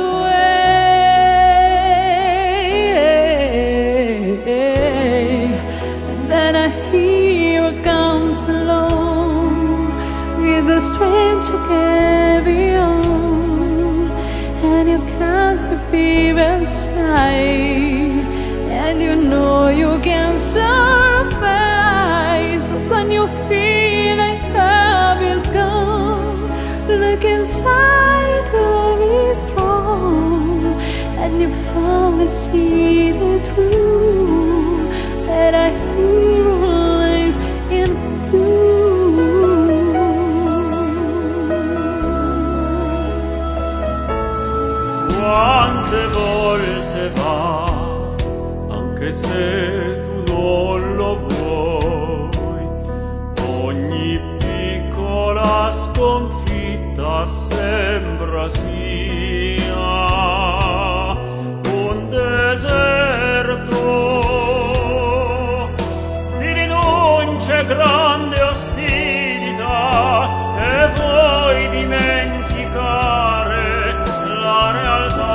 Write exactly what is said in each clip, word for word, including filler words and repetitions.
way. And then a hero comes along with the strength to carry on, and you cast the fear aside, and you know you can survive. When you feel like love is gone, look inside, love is strong, and you finally see the truth that a hero lies in you. Quante volte va, anche se tu non lo vuoi, ogni piccola sconfitta sembra sia un deserto di rinunce, grande ostilità, e vuoi dimenticare la realtà.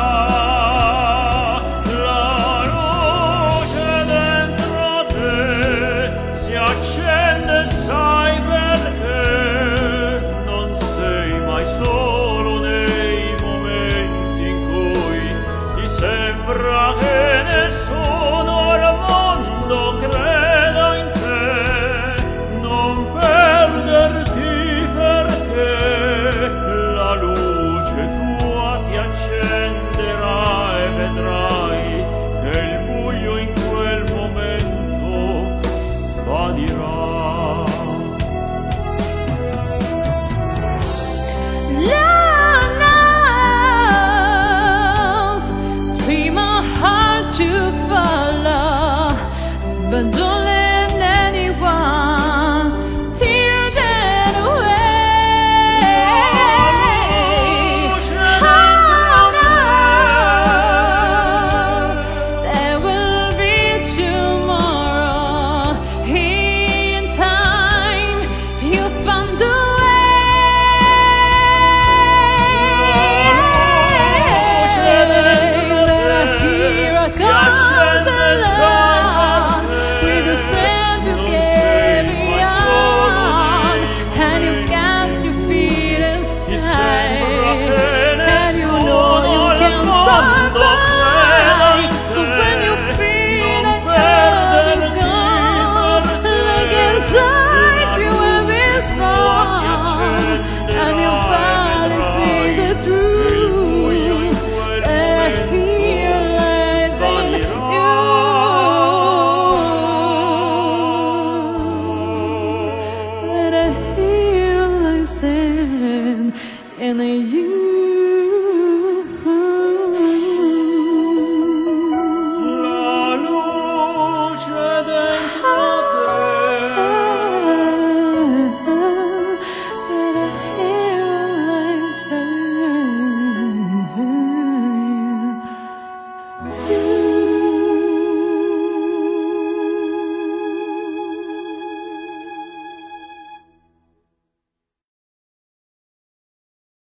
La luce dentro te si accende, sai perché? Non sei mai solo nei momenti in cui ti sembra che nessuno al mondo creda in te. Non perderti, perché la luce tua si accenderà e vedrai che il buio in quel momento svanirà. Love knows, dream a heart to follow, but don't let anyone tear that away. Oh no, there will be tomorrow. In time, you found the way. Let a hero Si accende, comes along.